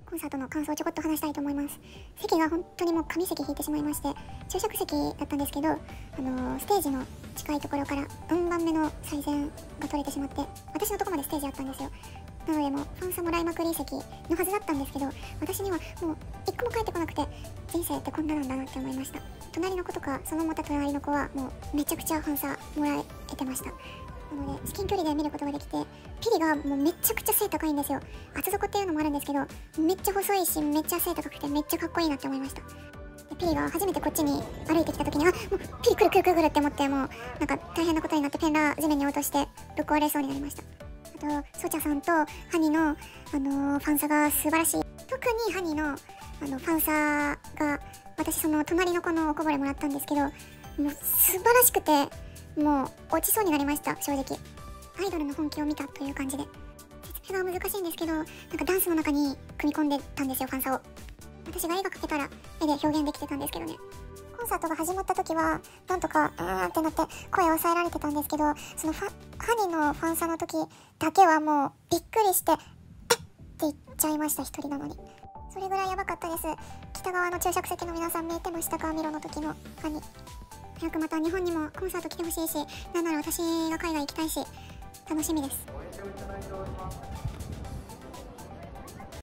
コンサートの感想をちょこっと話したいと思います。席が本当にもう神席引いてしまいまして、昼食席だったんですけど、ステージの近いところから4番目の最前が取れてしまって、私のとこまでステージあったんですよ。なのでもうファンサもらいまくり席のはずだったんですけど、私にはもう一個も帰ってこなくて、人生ってこんななんだなって思いました。隣の子とかそのまた隣の子はもうめちゃくちゃファンサもらえてました。なので至近距離で見ることができて、ピリがもうめちゃくちゃ背高いんですよ。厚底っていうのもあるんですけど、めっちゃ細いしめっちゃ背高くてめっちゃかっこいいなって思いました。でピリが初めてこっちに歩いてきた時に、もうピリ来る来る来る来るって思って、もうなんか大変なことになって、ペンラ地面に落としてぶっ壊れそうになりました。あとソチャさんとハニの、ファンサが素晴らしい。特にハニの、ファンサが、私その隣の子のおこぼれもらったんですけど、もう素晴らしくて、もう落ちそうになりました。正直アイドルの本気を見たという感じで、説明が難しいんですけど、なんかダンスの中に組み込んでたんですよ、ファンサを。私が絵が描けたら絵で表現できてたんですけどね。コンサートが始まった時はなんとかってなって声を抑えられてたんですけど、そのハニのファンサの時だけはもうびっくりしてって言っちゃいました。一人なのに。それぐらいやばかったです。北側の昼食席の皆さん見えてましたか？ミロの時のハニ。早くまた日本にもコンサート来てほしいし、なんなら私が海外行きたいし、楽しみです。